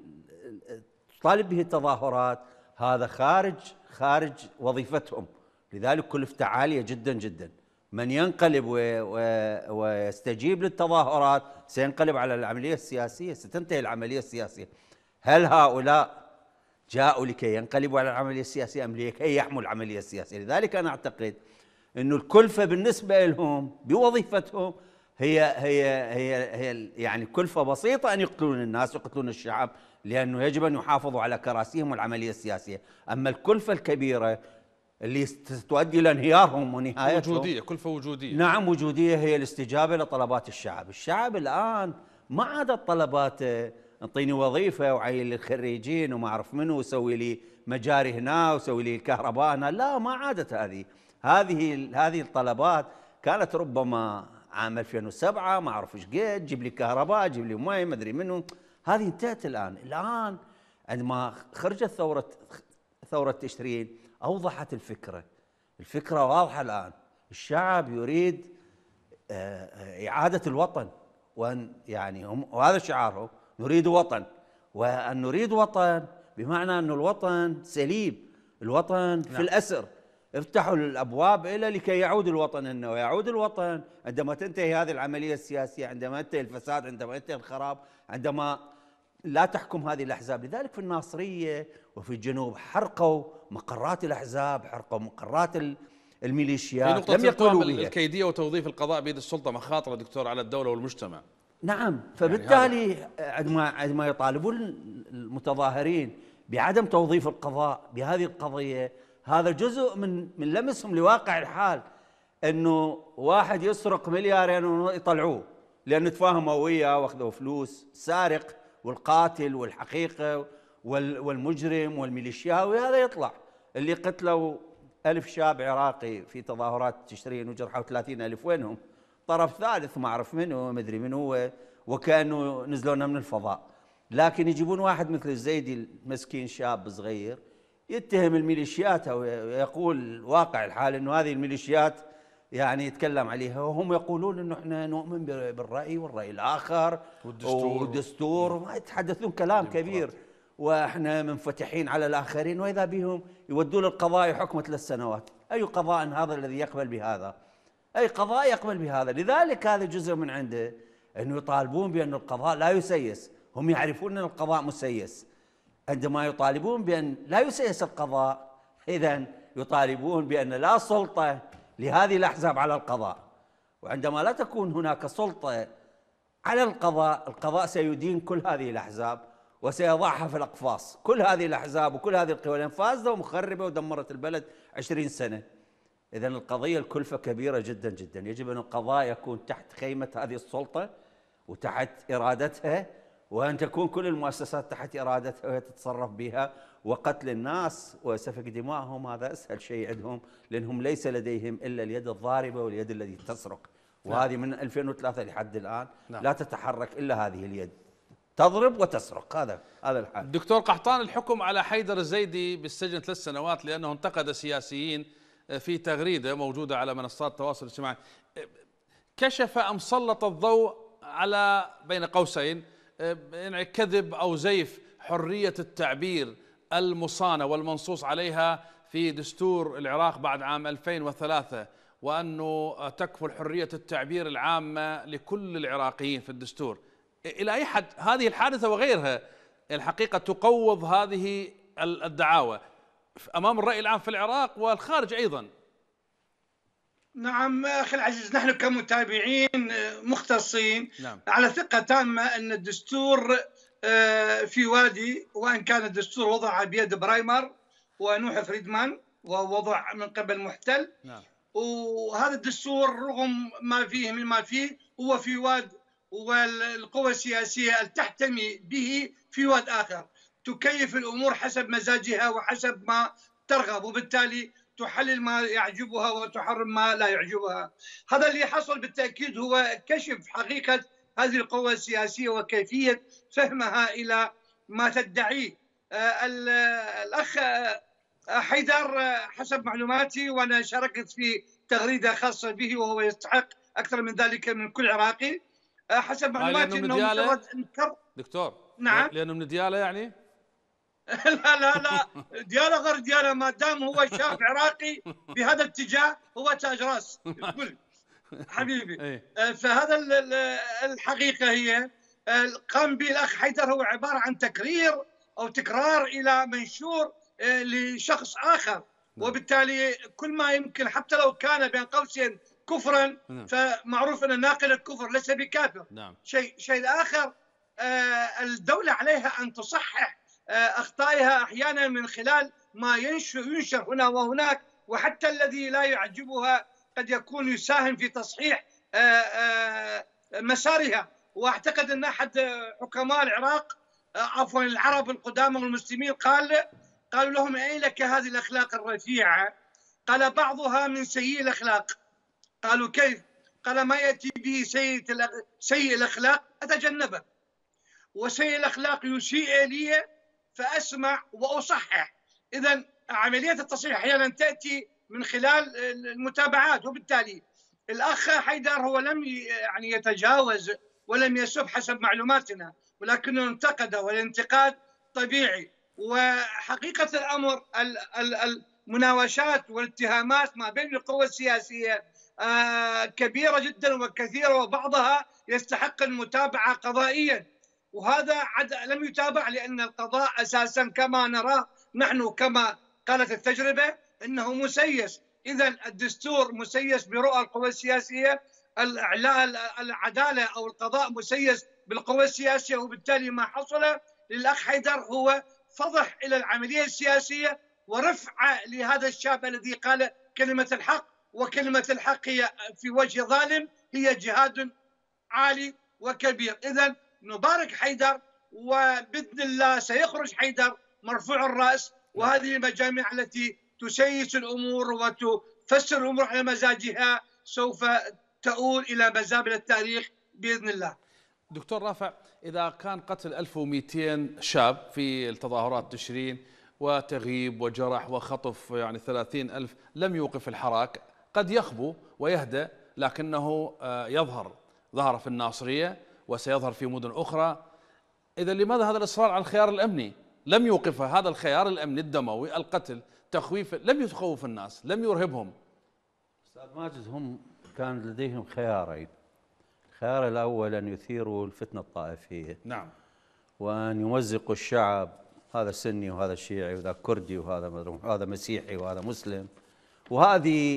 به التظاهرات هذا خارج وظيفتهم، لذلك كلفته عالية جدا جدا. من ينقلب ويستجيب للتظاهرات سينقلب على العملية السياسية، ستنتهي العملية السياسية. هل هؤلاء جاءوا لكي ينقلبوا على العملية السياسية أم لكي يحموا العملية السياسية؟ لذلك أنا أعتقد أن الكلفة بالنسبة لهم بوظيفتهم هي يعني كلفة بسيطة أن يقتلون الناس ويقتلون الشعب، لأنه يجب أن يحافظوا على كراسيهم والعملية السياسية. أما الكلفة الكبيرة اللي تؤدي إلى انهيارهم ونهايتهم وجودية، كلفة وجودية. نعم وجودية، هي الاستجابة لطلبات الشعب. الشعب الآن ما عادت طلباته انطيني وظيفة وعين للخريجين وما أعرف منه وسوي لي مجاري هنا وسوي لي الكهرباء هنا، لا ما عادت هذه الطلبات كانت ربما عام 2007 ما أعرف إيش قد، جيب لي كهرباء جيب لي مي ما أدري منه، هذه انتهت الآن عندما خرجت ثورة تشرين أوضحت الفكرة واضحة الآن. الشعب يريد إعادة الوطن، وأن يعني وهذا شعارهم، نريد وطن. وأن نريد وطن بمعنى أن الوطن سليم، الوطن في الأسر، افتحوا الأبواب إلى لكي يعود الوطن. إنه يعود الوطن عندما تنتهي هذه العملية السياسية، عندما ينتهي الفساد، عندما ينتهي الخراب، عندما لا تحكم هذه الأحزاب. لذلك في الناصرية وفي الجنوب حرقوا مقرات الأحزاب، حرقوا مقرات الميليشيات، لم يقبلوا بها. الكيدية وتوظيف القضاء بيد السلطة مخاطرة دكتور على الدولة والمجتمع. نعم، فبالتالي عندما يطالبون المتظاهرين بعدم توظيف القضاء بهذه القضية، هذا جزء من لمسهم لواقع الحال. انه واحد يسرق مليارين ويطلعوه لانه تفاهموا وياه واخذوا فلوس، سارق والقاتل والحقيقة والمجرم والميليشياوي هذا يطلع. اللي قتلوا 1000 شاب عراقي في تظاهرات تشرين وجرحوا 30,000 وينهم؟ طرف ثالث ما أعرف منه ما أدري من هو، وكأنه نزلونا من الفضاء. لكن يجيبون واحد مثل الزيدي المسكين شاب صغير يتهم الميليشيات ويقول واقع الحال انه هذه الميليشيات يعني يتكلم عليها، وهم يقولون انه احنا نؤمن بالرأي والرأي الآخر والدستور وما يتحدثون كلام كبير، واحنا منفتحين على الآخرين، واذا بهم يودون القضاء حكم 3 سنوات. اي قضاء هذا الذي يقبل بهذا؟ اي قضاء يقبل بهذا؟ لذلك هذا جزء من عنده انه يطالبون بان القضاء لا يسيس. هم يعرفون ان القضاء مسيس. عندما يطالبون بأن لا يسيس القضاء، إذن يطالبون بأن لا سلطة لهذه الأحزاب على القضاء، وعندما لا تكون هناك سلطة على القضاء، القضاء سيدين كل هذه الأحزاب وسيضعها في الأقفاص، كل هذه الأحزاب وكل هذه القوى، لأن فاسدة ومخربة ودمرت البلد 20 سنة. إذن القضية الكلفة كبيرة جدا جدا، يجب أن القضاء يكون تحت خيمة هذه السلطة وتحت إرادتها، وأن تكون كل المؤسسات تحت إرادتها وهي تتصرف بها. وقتل الناس وسفك دمائهم هذا أسهل شيء عندهم، لأنهم ليس لديهم إلا اليد الضاربة واليد التي تسرق، وهذه من 2003 لحد الآن لا تتحرك إلا هذه اليد، تضرب وتسرق. هذا الحال. دكتور قحطان، الحكم على حيدر الزيدي بالسجن 3 سنوات لأنه انتقد سياسيين في تغريدة موجودة على منصات التواصل الاجتماعي، كشف أم سلط الضوء على بين قوسين يعني كذب أو زيف حرية التعبير المصانة والمنصوص عليها في دستور العراق بعد عام 2003، وأنه تكفل حرية التعبير العامة لكل العراقيين في الدستور. إلى أي حد هذه الحادثة وغيرها الحقيقة تقوض هذه الدعاوى أمام الرأي العام في العراق والخارج أيضا؟ نعم أخي العزيز، نحن كمتابعين مختصين على ثقة تامة أن الدستور في وادي، وإن كان الدستور وضع بيد برايمر ونوح فريدمان ووضع من قبل محتل، وهذا الدستور رغم ما فيه من ما فيه هو في واد، والقوى السياسية تحتمي به في واد آخر تكيف الأمور حسب مزاجها وحسب ما ترغب، وبالتالي تحلل ما يعجبها وتحرم ما لا يعجبها. هذا اللي حصل بالتأكيد هو كشف حقيقة هذه القوى السياسية وكيفية فهمها إلى ما تدعيه. الأخ حيدر حسب معلوماتي، وأنا شاركت في تغريدة خاصة به وهو يستحق أكثر من ذلك من كل عراقي، حسب معلوماتي أنه مجرد انكر. دكتور نعم، لأنه من ديالى يعني؟ لا ديالة غير ديالة، ما دام هو شاب عراقي بهذا الاتجاه هو تاج راس الكل حبيبي. فهذا الحقيقة هي قام به الأخ حيدر هو عبارة عن تكرير أو تكرار إلى منشور لشخص آخر، وبالتالي كل ما يمكن حتى لو كان بين قوسين كفرا، فمعروف أن ناقل الكفر ليس بكافر. شيء آخر، الدولة عليها أن تصحح أخطائها أحيانا من خلال ما ينشر هنا وهناك، وحتى الذي لا يعجبها قد يكون يساهم في تصحيح مسارها. وأعتقد أن أحد حكماء العراق عفوا العرب القدامى والمسلمين قالوا لهم: أين لك هذه الأخلاق الرفيعة؟ قال: بعضها من سيء الأخلاق. قالوا: كيف؟ قال: ما يأتي به سيء الأخلاق أتجنبه، وسيء الأخلاق يسيء لي فأسمع وأصحح. إذن عملية التصحيح أحيانا تأتي من خلال المتابعات، وبالتالي الأخ حيدر هو لم يعني يتجاوز ولم يسب حسب معلوماتنا، ولكنه انتقد، والانتقاد طبيعي. وحقيقة الأمر المناوشات والاتهامات ما بين القوى السياسية كبيرة جدا وكثيرة، وبعضها يستحق المتابعة قضائيا، وهذا لم يتابع لأن القضاء أساسا كما نراه نحن كما قالت التجربة أنه مسيس. إذن الدستور مسيس برؤى القوى السياسية، العدالة أو القضاء مسيس بالقوى السياسية، وبالتالي ما حصل للأخ حيدر هو فضح إلى العملية السياسية ورفع لهذا الشاب الذي قال كلمة الحق، وكلمة الحق هي في وجه ظالم هي جهاد عالي وكبير. إذن نبارك حيدر، وبإذن الله سيخرج حيدر مرفوع الرأس، وهذه المجامع التي تسيس الأمور وتفسر الأمور على مزاجها سوف تؤول إلى مزابل التاريخ بإذن الله. دكتور رافع، إذا كان قتل 1200 شاب في التظاهرات تشرين وتغييب وجرح وخطف يعني 30,000 لم يوقف الحراك، قد يخبو ويهدأ، لكنه ظهر في الناصرية وسيظهر في مدن أخرى. إذا لماذا هذا الإصرار على الخيار الأمني؟ لم يوقف هذا الخيار الأمني الدموي، القتل، تخويف، لم يخوف الناس، لم يرهبهم. أستاذ ماجد، هم كان لديهم خيارين. الخيار الأول أن يثيروا الفتنة الطائفية، نعم، وأن يمزقوا الشعب، هذا سني وهذا شيعي وهذا كردي وهذا مسيحي وهذا مسلم، وهذه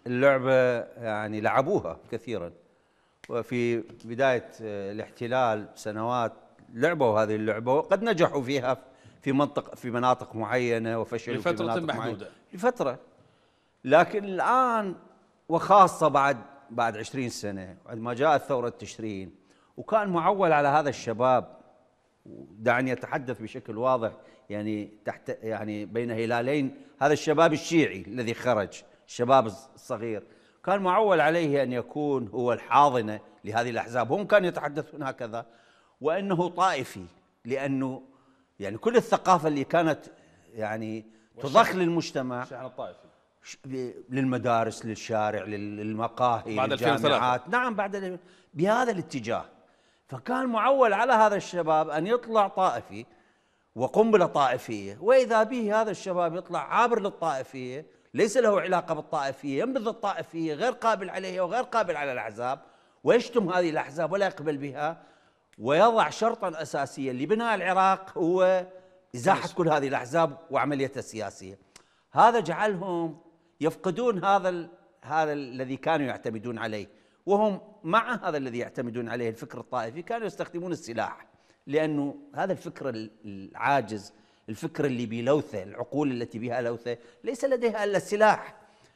اللعبة يعني لعبوها كثيرا، وفي بداية الاحتلال سنوات لعبوا هذه اللعبة وقد نجحوا فيها في مناطق معينة وفشلوا في مناطق محدودة لفترة. لكن الآن وخاصة بعد 20 سنة عندما جاءت ثورة تشرين، وكان معول على هذا الشباب، دعني أتحدث بشكل واضح يعني تحت يعني بين هلالين، هذا الشباب الشيعي الذي خرج، الشباب الصغير، كان معول عليه أن يكون هو الحاضنة لهذه الأحزاب. هم كانوا يتحدثون هكذا، وأنه طائفي، لأنه يعني كل الثقافة اللي كانت يعني تضخ للمجتمع، الشحن الطائفي للمدارس، للشارع، للمقاهي، بعد للجامعات، نعم بهذا الاتجاه. فكان معول على هذا الشباب أن يطلع طائفي وقنبلة طائفية، وإذا به هذا الشباب يطلع عابر للطائفية، ليس له علاقة بالطائفية، ينبذ الطائفية، غير قابل عليها وغير قابل على الأحزاب، ويشتم هذه الأحزاب ولا يقبل بها، ويضع شرطا أساسيا لبناء العراق هو إزاحة كل هذه الأحزاب وعمليتها السياسية. هذا جعلهم يفقدون هذا الذي كانوا يعتمدون عليه، وهم مع هذا الذي يعتمدون عليه الفكر الطائفي كانوا يستخدمون السلاح، لأنه هذا الفكر العاجز، الفكر اللي بلوثة، العقول التي بها لوثة ليس لديها إلا السلاح.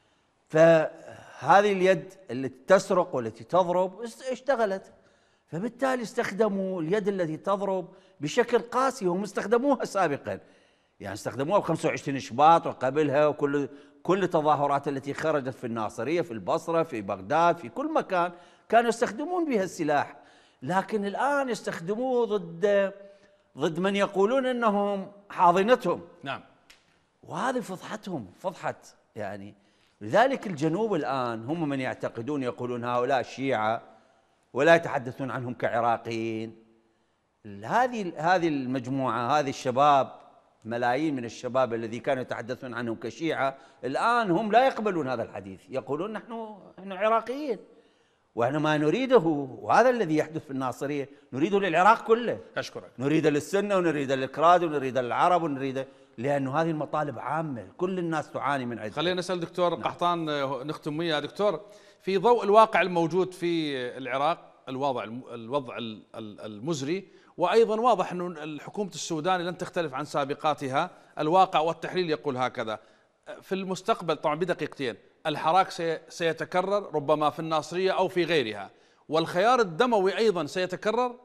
فهذه اليد التي تسرق والتي تضرب اشتغلت، فبالتالي استخدموا اليد التي تضرب بشكل قاسي. هم استخدموها سابقا، يعني استخدموها ب 25 شباط وقبلها، كل التظاهرات التي خرجت في الناصرية، في البصرة، في بغداد، في كل مكان كانوا يستخدمون بها السلاح. لكن الآن يستخدموه ضد من يقولون أنهم حاضنتهم. نعم. وهذه فضحتهم، فضحت يعني. لذلك الجنوب الآن هم من يعتقدون، يقولون هؤلاء الشيعة ولا يتحدثون عنهم كعراقيين. هذه المجموعة، هذه الشباب، ملايين من الشباب الذي كانوا يتحدثون عنهم كشيعة، الآن هم لا يقبلون هذا الحديث، يقولون نحن عراقيين وإحنا ما نريده، وهذا الذي يحدث في الناصرية نريده للعراق كله. أشكرك. نريده للسنة ونريده للكراد ونريده للعرب ونريده، لأنه هذه المطالب عامة كل الناس تعاني من عدة. خلينا نسأل دكتور قحطان نختم وياه. دكتور، في ضوء الواقع الموجود في العراق، الوضع المزري، وأيضا واضح أن الحكومة السوداني لن تختلف عن سابقاتها، الواقع والتحليل يقول هكذا. في المستقبل طبعا بدقيقتين، الحراك سيتكرر ربما في الناصرية أو في غيرها، والخيار الدموي أيضا سيتكرر.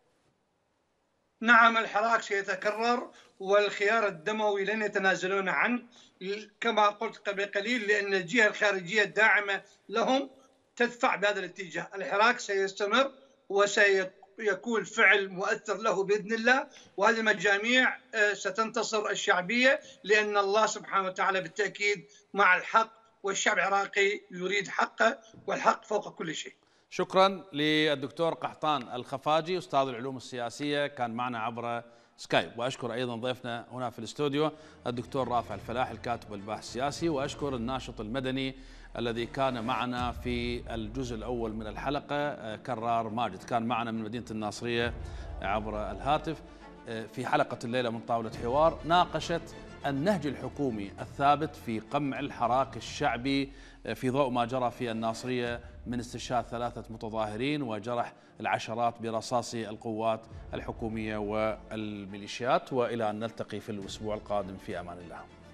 نعم، الحراك سيتكرر والخيار الدموي لن يتنازلون عنه كما قلت قبل قليل، لأن الجهة الخارجية الداعمة لهم تدفع بهذا الاتجاه. الحراك سيستمر وسيكون فعل مؤثر له بإذن الله، وهذه المجاميع ستنتصر الشعبية، لأن الله سبحانه وتعالى بالتأكيد مع الحق، والشعب العراقي يريد حقه، والحق فوق كل شيء. شكرا للدكتور قحطان الخفاجي أستاذ العلوم السياسية، كان معنا عبر سكايب. وأشكر أيضا ضيفنا هنا في الاستوديو الدكتور رافع الفلاح الكاتب والباحث السياسي، وأشكر الناشط المدني الذي كان معنا في الجزء الأول من الحلقة كرار ماجد، كان معنا من مدينة الناصرية عبر الهاتف. في حلقة الليلة من طاولة حوار ناقشت النهج الحكومي الثابت في قمع الحراك الشعبي في ضوء ما جرى في الناصرية من استشهاد 3 متظاهرين وجرح العشرات برصاص القوات الحكومية والميليشيات. وإلى أن نلتقي في الأسبوع القادم، في أمان الله.